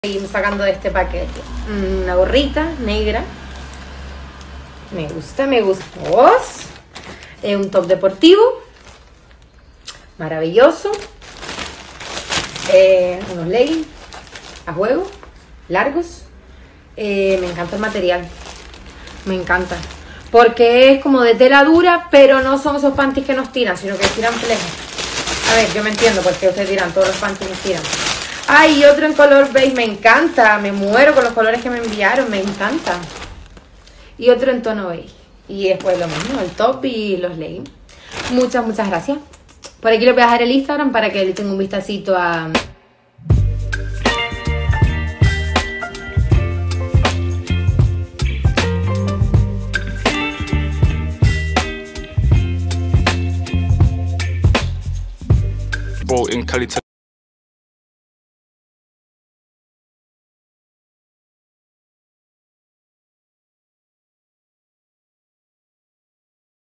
Seguimos sacando de este paquete una gorrita negra. Me gusta, me gusta. Un top deportivo maravilloso. Unos leggings a juego largos. Me encanta el material, me encanta porque es como de tela dura, pero no son esos panties que nos tiran, sino que tiran flejas. A ver, yo me entiendo porque ustedes tiran, todos los panties nos tiran. Ay, otro en color beige, me encanta, me muero con los colores que me enviaron, me encanta. Y otro en tono beige. Y después lo mismo, el top y los leggings. Muchas gracias. Por aquí les voy a dejar el Instagram para que le tengan un vistacito a... In Cali